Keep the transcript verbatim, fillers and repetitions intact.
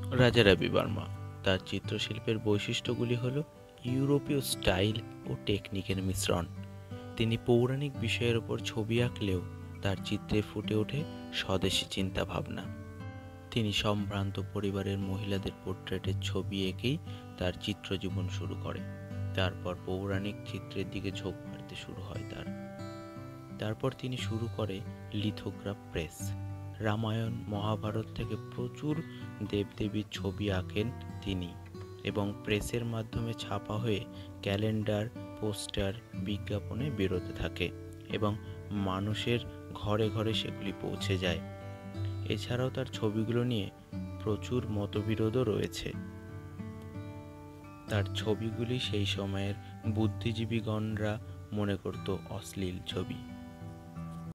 রাজা রবি বর্মা। তার চিত্রশিল্পের বৈশিষ্ট্যগুলি হল ইউরোপীয় স্টাইল ও টেকনিকের মিশ্রণ। তিনি পৌরাণিক বিষয়ের ওপর ছবি আঁকলেও তার চিত্রে ফুটে ওঠে স্বদেশী চিন্তাভাবনা। তিনি সম্ভ্রান্ত পরিবারের মহিলাদের পোর্ট্রেটের ছবি এঁকেই তার চিত্রজীবন শুরু করে। তারপর পৌরাণিক চিত্রের দিকে ঝোঁক বাড়তে শুরু হয় তার। তারপর তিনি শুরু করে লিথোগ্রাফ প্রেস। রামায়ণ মহাভারত থেকে প্রচুর দেবদেবীর ছবি আঁকেন তিনি, এবং প্রেসের মাধ্যমে ছাপা হয়ে ক্যালেন্ডার, পোস্টার, বিজ্ঞাপনে বেরোতে থাকে এবং মানুষের ঘরে ঘরে সেগুলি পৌঁছে যায়। এছাড়াও তার ছবিগুলো নিয়ে প্রচুর মতবিরোধও রয়েছে। তার ছবিগুলি সেই সময়ের বুদ্ধিজীবীগণরা মনে করত অশ্লীল ছবি।